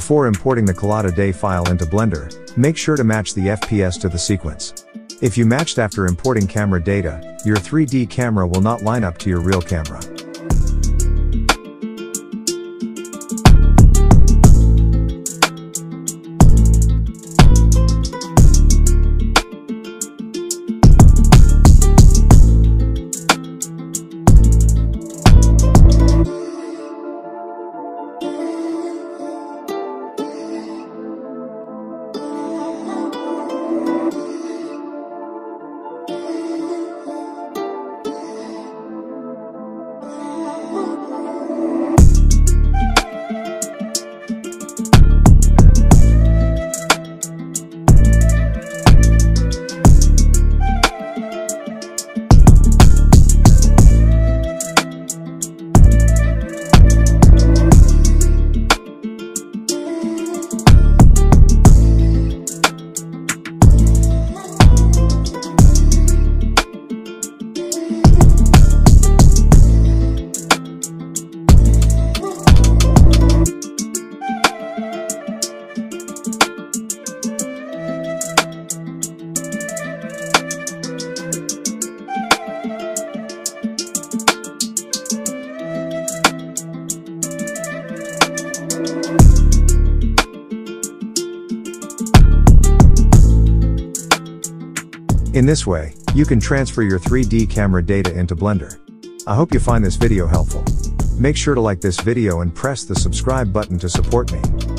Before importing the collada file into Blender, make sure to match the FPS to the sequence. If you matched after importing camera data, your 3D camera will not line up to your real camera. In this way, you can transfer your 3D camera data into Blender. I hope you find this video helpful. Make sure to like this video and press the subscribe button to support me.